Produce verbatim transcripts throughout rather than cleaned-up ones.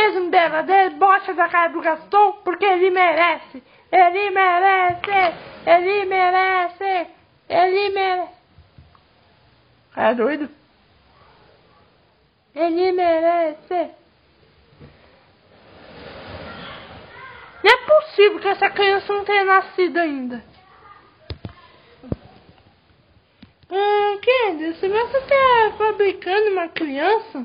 fez um dela debocha da cara do Gaston porque ele merece. Ele merece. Ele merece. Ele merece. Cara doido? Ele merece. Não é possível que essa criança não tenha nascido ainda. Ah, Candy, se você está fabricando uma criança,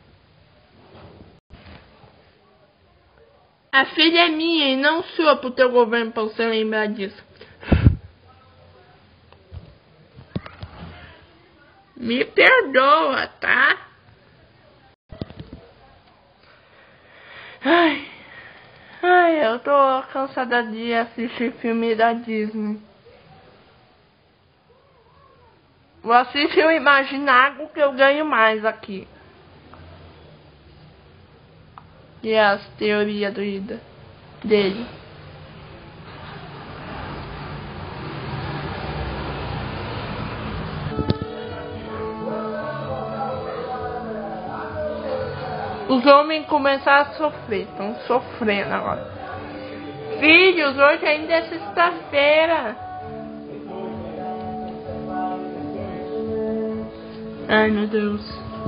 a filha é minha e não sua pro teu governo pra você lembrar disso. Me perdoa, tá? Ai, ai, eu tô cansada de assistir filme da Disney. Vou assistir o Imaginago que eu ganho mais aqui. E as teorias doidas dele. Os homens começaram a sofrer, estão sofrendo agora. Filhos, hoje ainda é sexta-feira. Ai, meu Deus.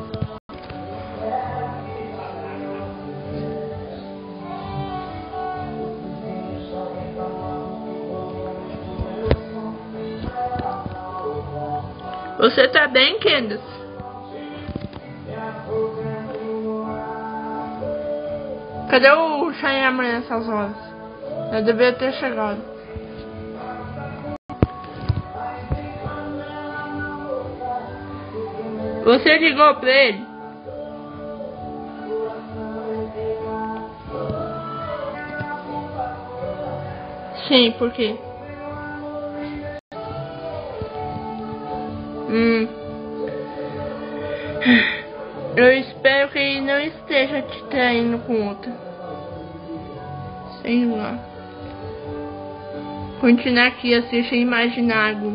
Você tá bem, Candace? Cadê o Shane amanhã nessas horas? Eu devia ter chegado. Você ligou pra ele? Sim, por quê? Hum. Eu espero que ele não esteja te traindo com outra. Sei lá. Continuar aqui assistindo Imaginago.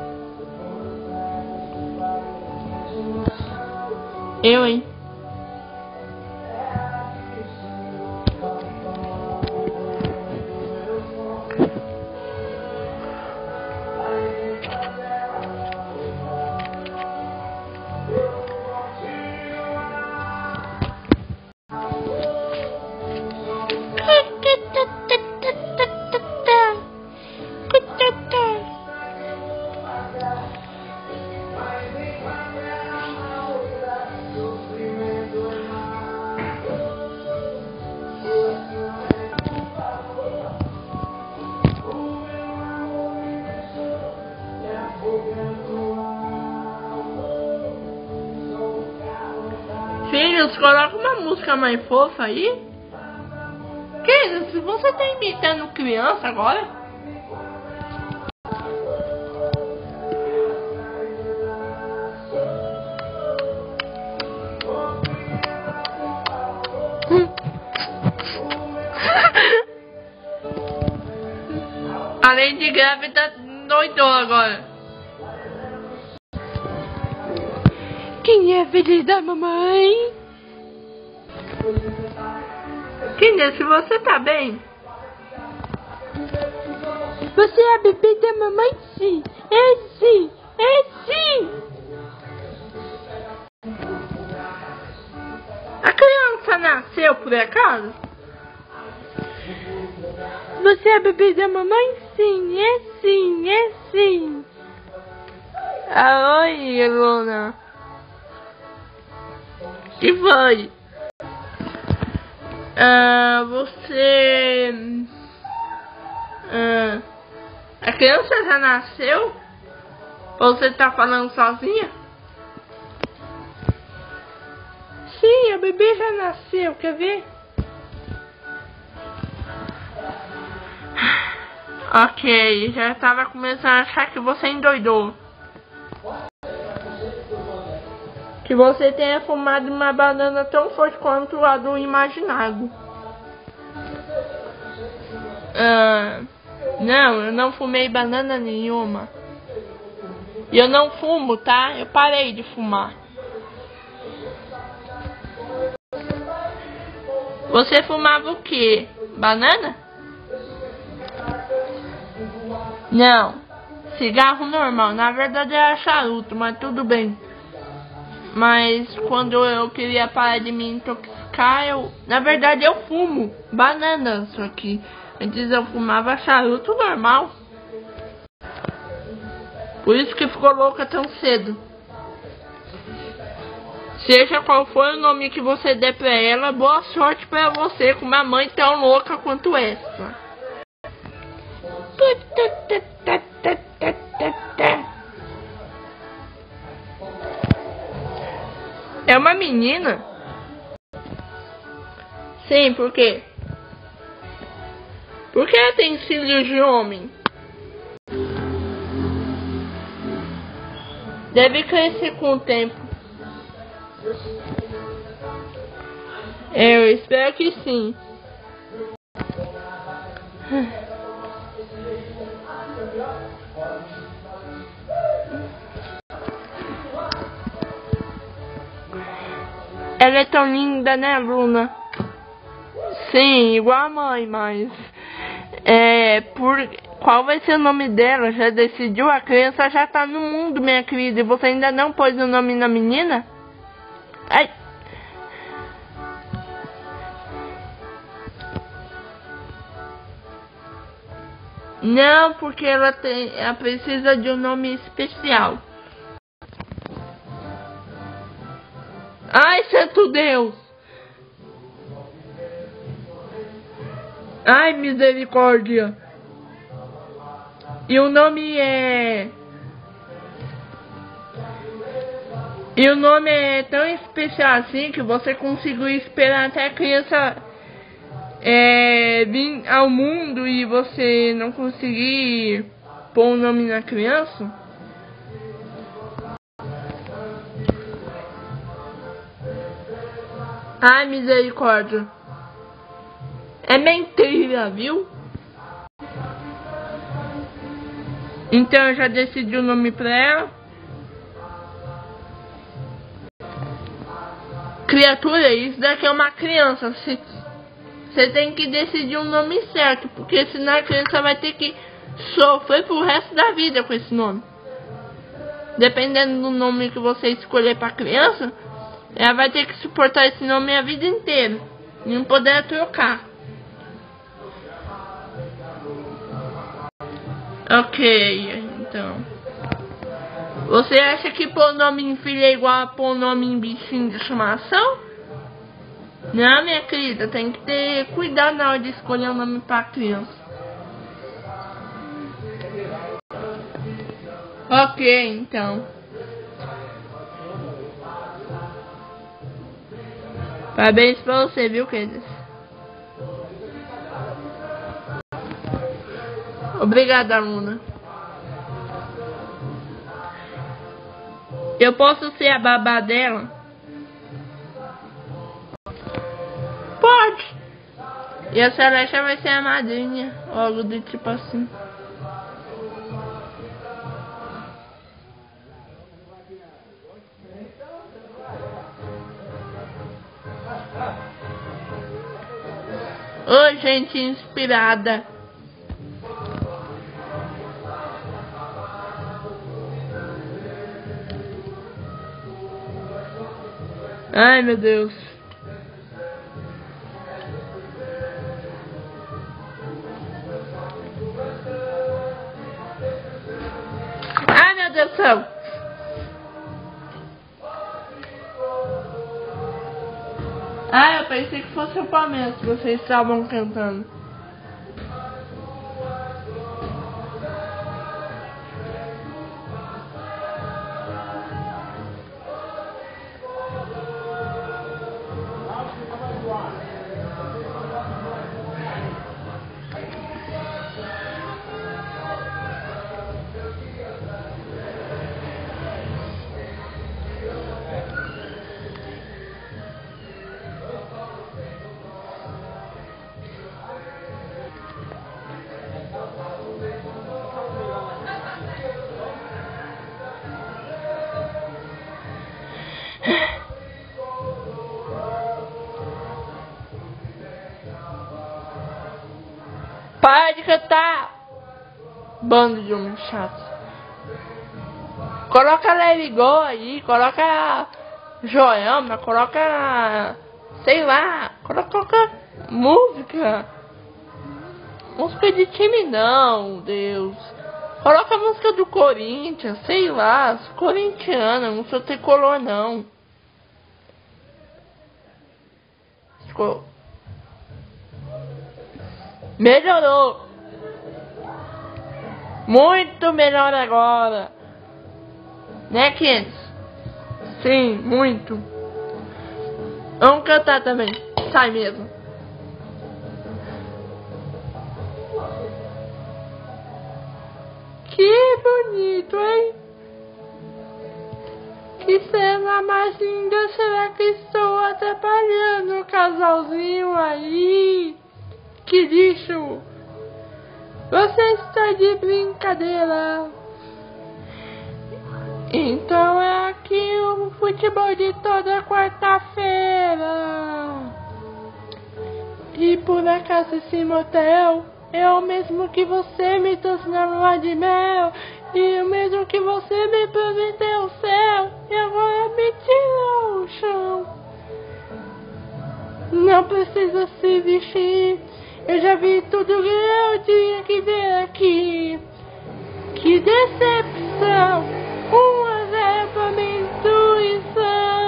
Eu, hein? Filhos, coloca uma música mais fofa aí. Que se você tá imitando criança agora? Além de grávida, doidou agora. Quem é filho da mamãe? Kinder, se você tá bem? Você é a bebê da mamãe? Sim. É sim. É sim. A criança nasceu por acaso? Você é a bebê da mamãe? Sim. É sim. É sim. Ah, oi, Luna. Que foi? Ah, você... Ah, a criança já nasceu? Ou você tá falando sozinha? Sim, a bebê já nasceu, quer ver? Ok, já tava começando a achar que você endoidou. Que você tenha fumado uma banana tão forte quanto a do Imaginago. Ah, não, eu não fumei banana nenhuma. E eu não fumo, tá? Eu parei de fumar. Você fumava o quê? Banana? Não. Cigarro normal. Na verdade era charuto, mas tudo bem. Mas quando eu queria parar de me intoxicar, eu... Na verdade eu fumo banana, só que antes eu fumava charuto normal. Por isso que ficou louca tão cedo. Seja qual for o nome que você der pra ela, boa sorte pra você com uma mãe tão louca quanto essa. É uma menina? Sim, por quê? Por que ela tem cílios de homem? Deve crescer com o tempo. Eu espero que sim. Ela é tão linda, né, Luna? Sim, igual a mãe, mas... É... Por... Qual vai ser o nome dela? Já decidiu? A criança já tá no mundo, minha querida. E você ainda não pôs o nome na menina? Ai... Não, porque ela tem... Ela precisa de um nome especial. Ai, santo Deus! Ai, misericórdia! E o nome é... E o nome é tão especial assim que você conseguiu esperar até a criança é, vir ao mundo e você não conseguir pôr o nome na criança? Ai, misericórdia. É mentira, viu? Então eu já decidi o nome pra ela. Criatura, isso daqui é uma criança. Você tem que decidir um nome certo, porque senão a criança vai ter que sofrer pro resto da vida com esse nome. Dependendo do nome que você escolher pra criança, ela vai ter que suportar esse nome a vida inteira. E não poder trocar. Ok, então. Você acha que pôr nome em filho é igual a pôr nome em bichinho de estimação? Não, minha querida, tem que ter cuidado na hora de escolher o nome pra criança. Ok, então. Parabéns pra você, viu, queridas? Obrigada, Luna. Eu posso ser a babá dela? Pode. E a Celeste vai ser a madrinha. Algo do tipo assim. Ô, gente inspirada. Ai, meu Deus. Ai, meu Deus do céu. Ah, eu pensei que fosse o Palmeiras que vocês estavam cantando. Para de cantar! Bando de homens chatos. Coloca Let It Go aí, coloca Joelma, coloca, sei lá, coloca, coloca música. Música de time não, Deus. Coloca a música do Corinthians, sei lá, corintiana, não sou tricolor não. Ficou... Melhorou. Muito melhor agora. Né, Kens? Sim, muito. Vamos cantar também. Sai mesmo. Que bonito, hein? Que cena mais linda. Será que estou atrapalhando o casalzinho aí? Que lixo. Você está de brincadeira. Então é aqui o futebol de toda quarta-feira. E por acaso esse motel é o mesmo que você me trouxe na lua de mel. E o mesmo que você me prometeu o céu. E agora me tirou o chão. Não precisa se vestir. Eu já vi tudo que eu tinha que ver aqui. Que decepção. Um a zero pra minha intuição.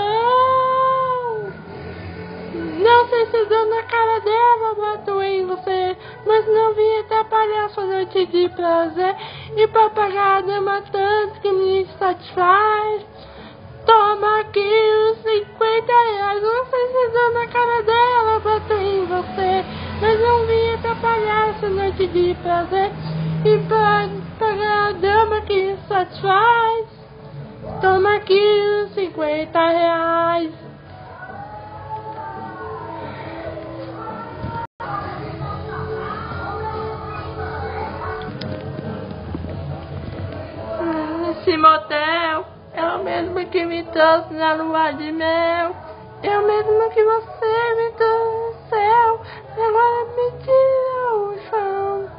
Não sei se dou na cara dela, bato em você, mas não vim atrapalhar sua noite de prazer. E pra pagar a dama tanto que me satisfaz. Toma aqui os cinquenta reais. Não sei se dou na cara dela, bato em você, mas não vim atrapalhar essa noite de prazer. E pra pagar a dama que me satisfaz. Toma aqui os cinquenta reais. Esse motel é o mesmo que me trouxe na lua de mel. É o mesmo que você me trouxe no céu. Agora me tirou o chão.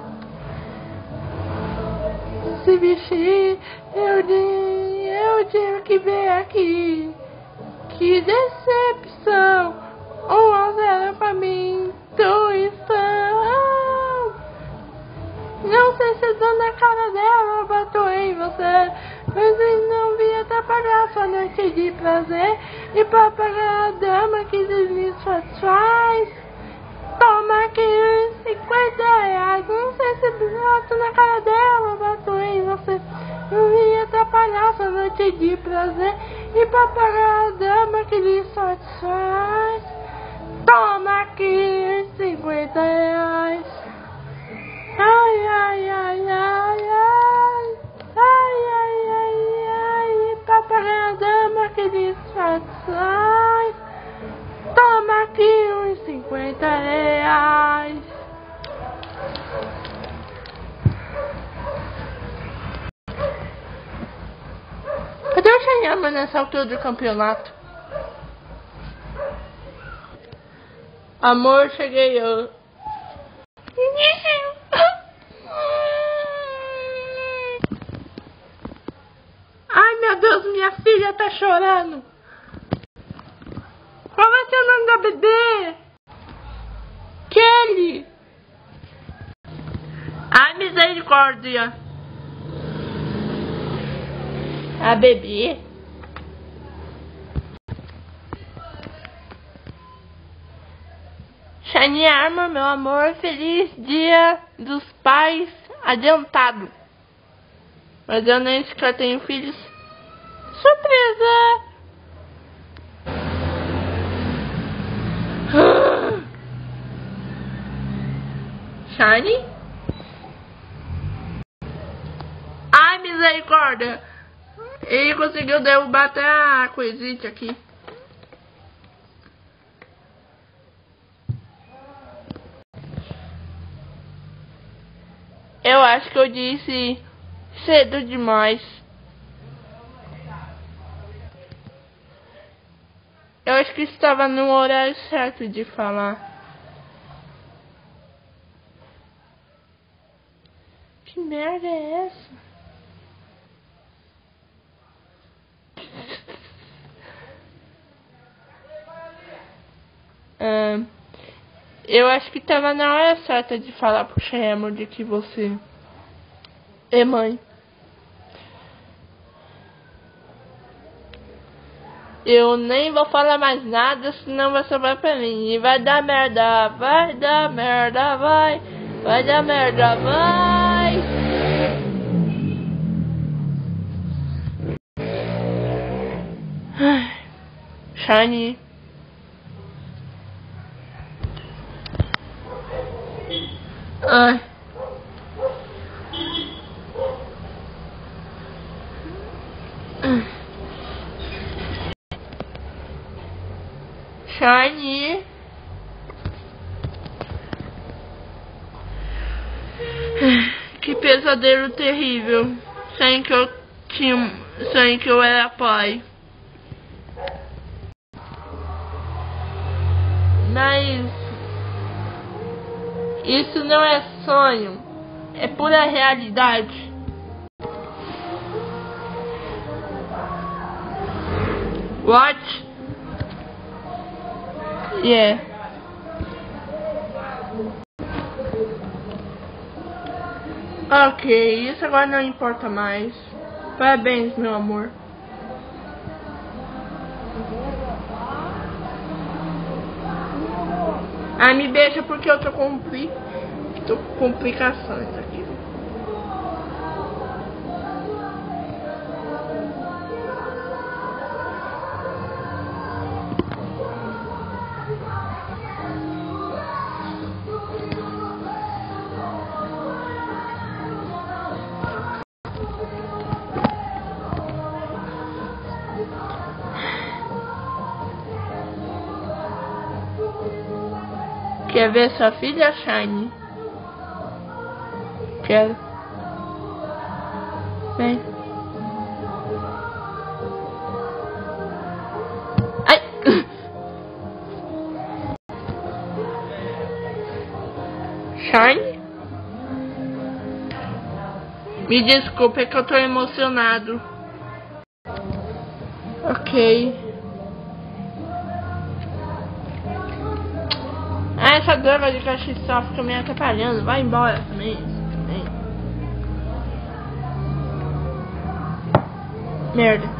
Se vestir, eu, eu tive que ver aqui. Que decepção. Um a zero pra mim, intuição. Não sei se dou na cara dela, bato em você, mas eu não vim atrapalhar sua noite de prazer. E pra pagar a dama que me satisfaz. Toma aqui cinquenta reais. Não sei se bato na cara dela, bato em você. Eu vim atrapalhar sua noite de prazer. E pra pagar a dama que lhe satisfaz. Toma aqui cinquenta reais. Ai, ai, ai, ai, ai. Ai, ai, ai, ai. E pra pagar a dama que lhe satisfaz. Toma aqui uns cinquenta reais. Cadê o Chayama nessa altura do campeonato? Amor, cheguei eu. Ai, meu Deus, minha filha tá chorando. Qual vai ser o nome da bebê? Kelly. Ai, misericórdia. A bebê. Shani Arma, meu amor, feliz dia dos pais adiantado. Mas eu nem sequer tenho filhos. Surpresa! Shiny? Ai, misericórdia! Ele conseguiu derrubar até a coisita aqui. Eu acho que eu disse cedo demais. Eu acho que estava no horário certo de falar. Que merda é essa? Ah, eu acho que tava na hora certa de falar pro Shemo de que você é mãe. Eu nem vou falar mais nada, senão vai sobrar pra mim. E vai dar merda, vai dar merda, vai. Vai dar merda, vai. Ai, Shiny. Ai. Shiny. Que pesadelo terrível. Sem que eu tinha. Sem que eu era pai. Mas isso não é sonho. É pura realidade. What? Yeah. Ok, isso agora não importa mais. Parabéns, meu amor. Ah, me beija porque eu tô com, tô com complicações aqui. Quer ver sua filha, Shiny? Quero. Vem. Ai! Shiny? Me desculpe, é que eu tô emocionado. Ok. Ah, essa droga de castiçal fica me atrapalhando. Vai embora também. também. Merda.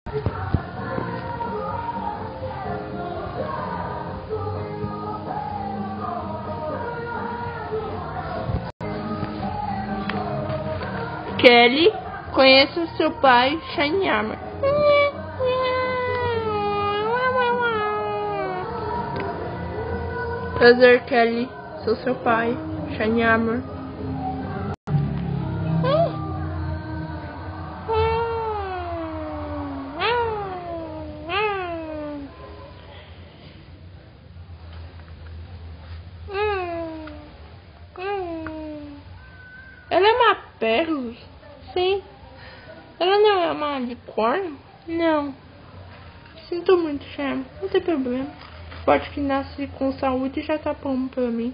Kelly, conheça seu pai, Shiny Armor. Prazer, Kelly. Sou seu pai, Shiny Armor. Ela é uma pérola? Sim. Ela não é uma unicórnio? Não. Sinto muito, Shemy. Não tem problema. Pode que nasce com saúde já tá bom pra mim.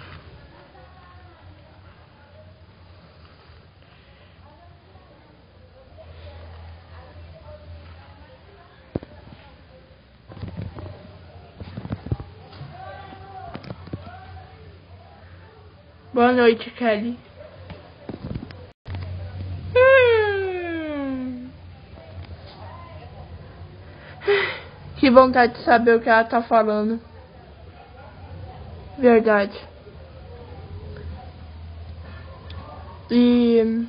Boa noite, Kelly. Hum. Que vontade de saber o que ela tá falando. Verdade. E...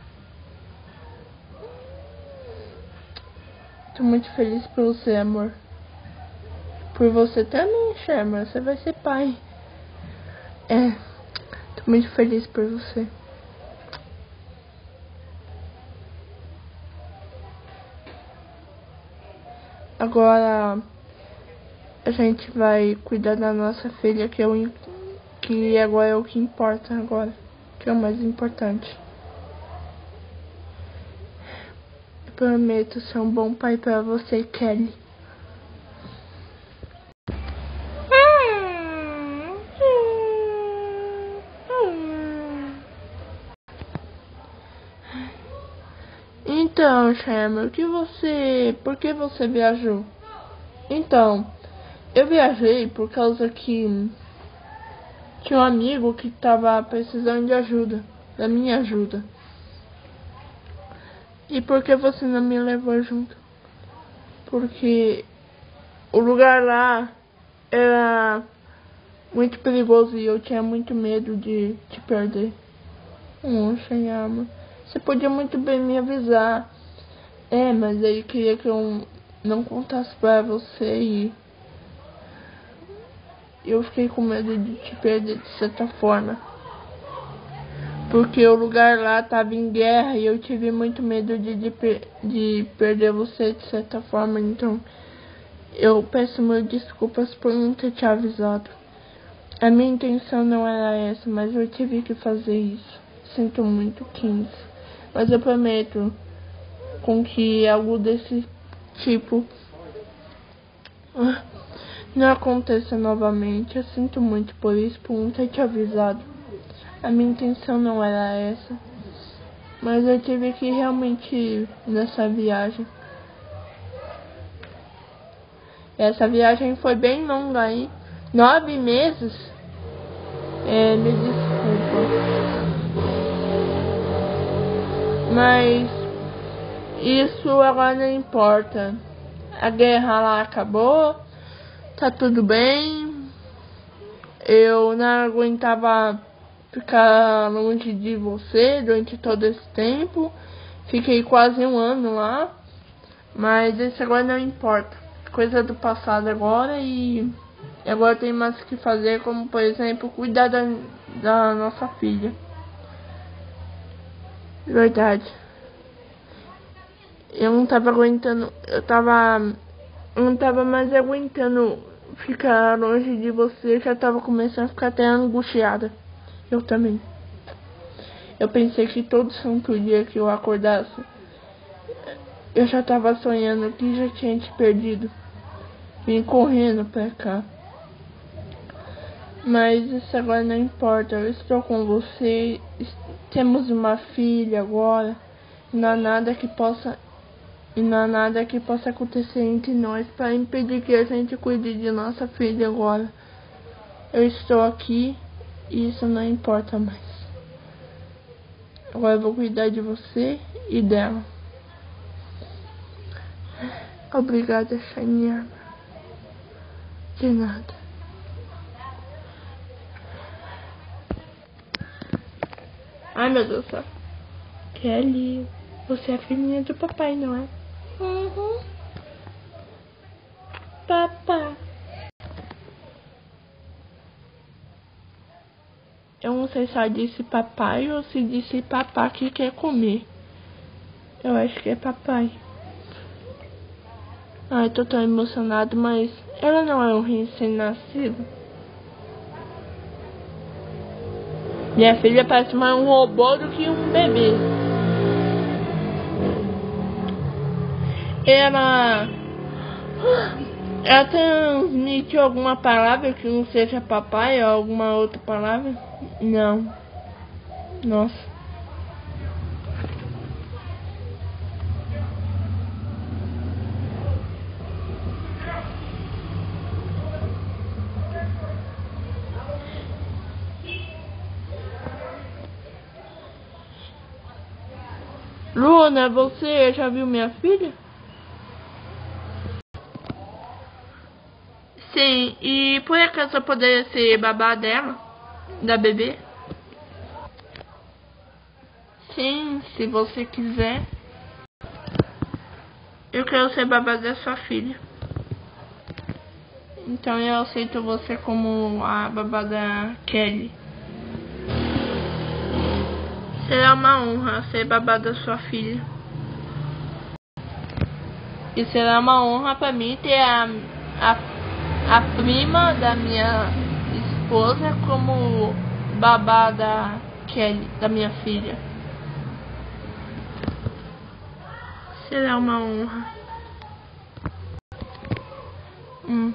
tô muito feliz por você, amor. Por você também, Sherman. Você vai ser pai. É. Tô muito feliz por você. Agora a gente vai cuidar da nossa filha, que é o que agora é o que importa agora, que é o mais importante. Eu prometo ser um bom pai pra você, Kelly. Então, Sherman, o que você... por que você viajou? Então, eu viajei por causa que tinha um amigo que tava precisando de ajuda, da minha ajuda. E por que você não me levou junto? Porque o lugar lá era muito perigoso e eu tinha muito medo de te perder. Hum, Sherman, você podia muito bem me avisar. É, mas aí queria que eu não contasse pra você e eu fiquei com medo de te perder de certa forma. Porque o lugar lá tava em guerra e eu tive muito medo de, de, de perder você de certa forma. Então eu peço mil desculpas por não ter te avisado. A minha intenção não era essa, mas eu tive que fazer isso. Sinto muito, Kings. Mas eu prometo com que algo desse tipo não aconteça novamente. Eu sinto muito por isso, por não ter te avisado. A minha intenção não era essa, mas eu tive que realmente ir nessa viagem. Essa viagem foi bem longa, hein? Nove meses? É, me desculpa. Mas isso agora não importa. A guerra lá acabou, tá tudo bem. Eu não aguentava ficar longe de você durante todo esse tempo. Fiquei quase um ano lá. Mas isso agora não importa. Coisa do passado agora. E agora tem mais o que fazer, como por exemplo cuidar da, da nossa filha. Verdade. Eu não tava aguentando. Eu tava. Eu não tava mais aguentando ficar longe de você. Eu já tava começando a ficar até angustiada. Eu também. Eu pensei que todo santo dia que eu acordasse, eu já tava sonhando que já tinha te perdido. Vim correndo pra cá. Mas isso agora não importa. Eu estou com você. Temos uma filha agora. Não há nada que possa. E não há nada que possa acontecer entre nós para impedir que a gente cuide de nossa filha agora. Eu estou aqui e isso não importa mais. Agora eu vou cuidar de você e dela. Obrigada, Shania. De nada. Ai, meu Deus do céu. Kelly, você é a filhinha do papai, não é? Uhum. Papá. Eu não sei se ela disse papai ou se disse papá que quer comer. Eu acho que é papai. Ai, tô tão emocionado, mas ela não é um recém-nascido. Minha filha parece mais um robô do que um bebê. Ela... Ela transmite alguma palavra que não seja papai ou alguma outra palavra? Não. Nossa. Luna, você já viu minha filha? Sim, e por acaso eu poderia ser babá dela? Da bebê? Sim, se você quiser. Eu quero ser babá da sua filha. Então eu aceito você como a babá da Kelly. Será uma honra ser babá da sua filha. E será uma honra pra mim ter a, a, a prima da minha esposa como babá da Kelly, da minha filha. Será uma honra. Hum.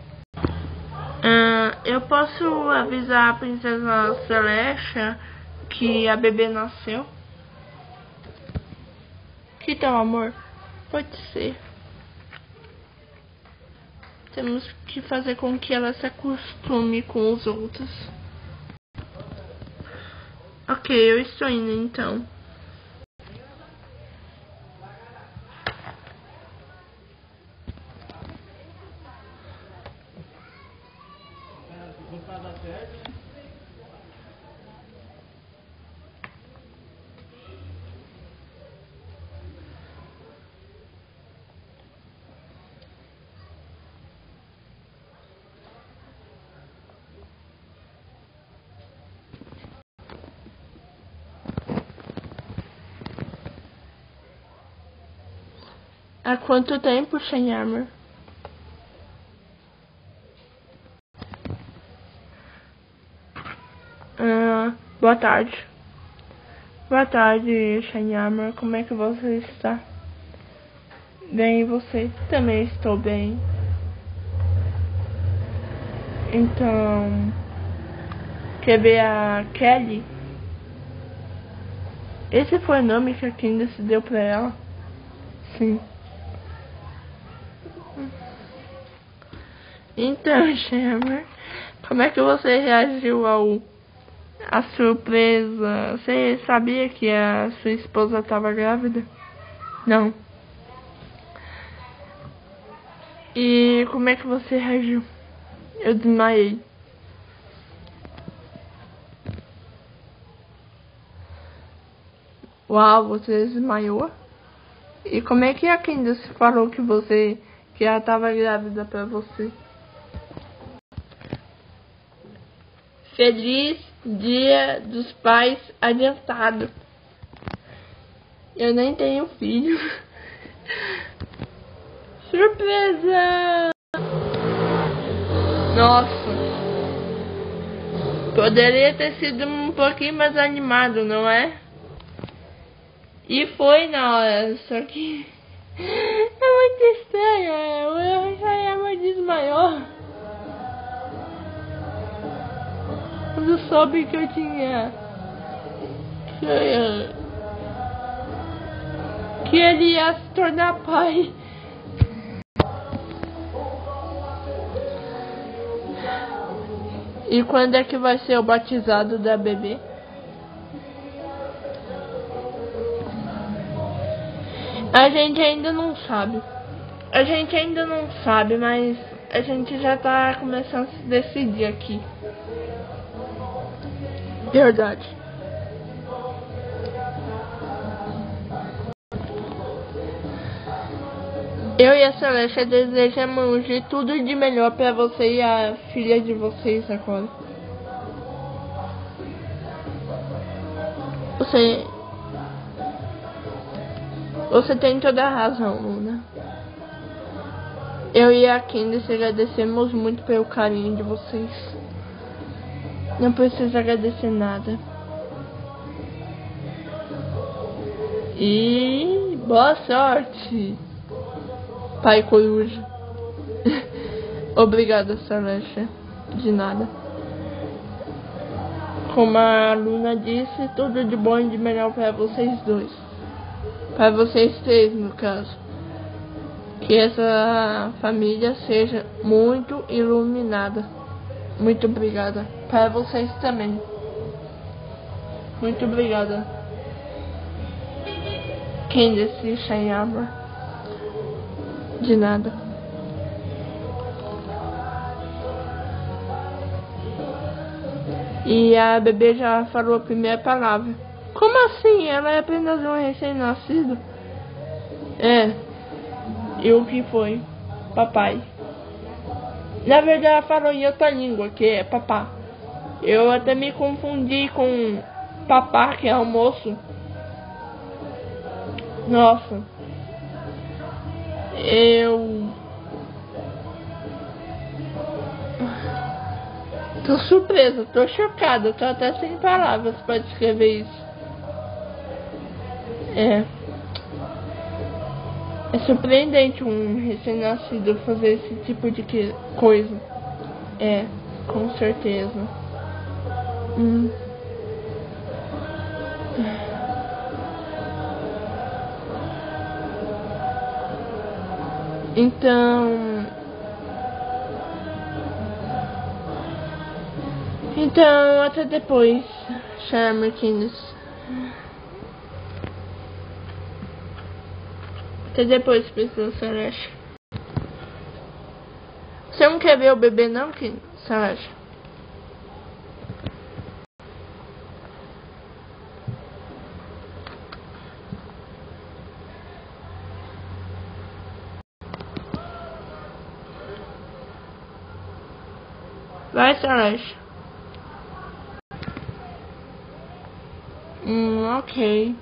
Ah, eu posso avisar a princesa Celeste que a bebê nasceu. Que tal, amor? Pode ser. Temos que fazer com que ela se acostume com os outros. Ok, eu estou indo então. Há quanto tempo sem arma? Ah, boa tarde. Boa tarde, Shanyama. Como é que você está? Bem, e você? Também estou bem. Então, quer ver a Kelly? Esse foi o nome que a Candace deu pra ela? Sim. Então, Shanyama, como é que você reagiu ao a surpresa? Você sabia que a sua esposa estava grávida? Não. E como é que você reagiu? Eu desmaiei. Uau, você desmaiou? E como é que a Candace falou que você que ela estava grávida pra você? Feliz Dia dos Pais adiantado. Eu nem tenho filho. Surpresa! Nossa. Poderia ter sido um pouquinho mais animado, não é? E foi na hora, só que é muito estranho. O Shanyama desmaiou. Quando soube que eu tinha que, eu, que ele ia se tornar pai. E quando é que vai ser o batizado da bebê? A gente ainda não sabe. A gente ainda não sabe, mas a gente já tá começando a se decidir aqui. Verdade. Eu e a Celeste desejamos de tudo de melhor pra você e a filha de vocês agora. Você... Você tem toda a razão, Luna. Eu e a Candace agradecemos muito pelo carinho de vocês. Não precisa agradecer nada. E boa sorte, Pai Coruja. Obrigada, Celeste. De nada. Como a Luna disse, tudo de bom e de melhor para vocês dois. Para vocês três, no caso. Que essa família seja muito iluminada. Muito obrigada. Para vocês também. Muito obrigada. Candace Shanyama. De nada. E a bebê já falou a primeira palavra. Como assim? Ela é apenas um recém-nascido? É. E o que foi? Papai. Na verdade ela falou em outra língua, que é papá. Eu até me confundi com papá, que é almoço. Nossa. Eu... Tô surpresa, tô chocada, tô até sem palavras para descrever isso. É. É surpreendente um recém-nascido fazer esse tipo de que coisa. É, com certeza. Hum. Então... Então, até depois, Charmerkins. Até depois, Princesa Celeste. Você não quer ver o bebê não, Celeste? Vai, Celeste. Hum, ok.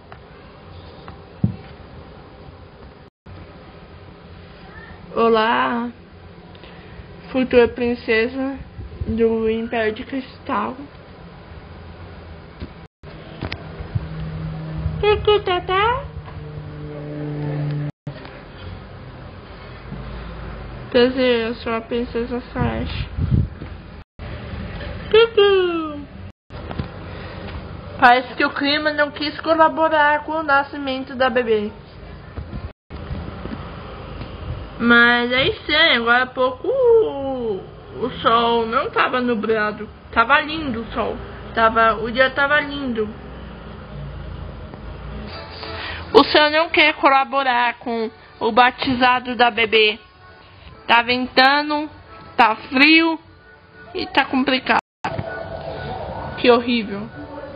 Olá, futura princesa do Império de Cristal. Cucu, Tata. Prazer, eu sou a princesa Celeste. Cucu. Parece que o clima não quis colaborar com o nascimento da bebê. Mas é estranho, agora há pouco o, o sol não tava nublado. Tava lindo o sol. Tava, o dia tava lindo. O céu não quer colaborar com o batizado da bebê. Tá ventando, tá frio e tá complicado. Que horrível.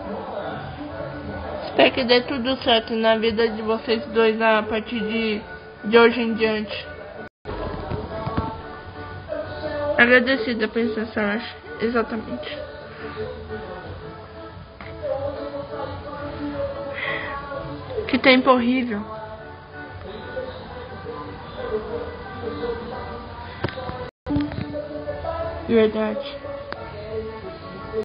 Espero que dê tudo certo na vida de vocês dois a partir de, de hoje em diante. Agradecida, princesa Celeste. Exatamente. Que tempo horrível. Verdade.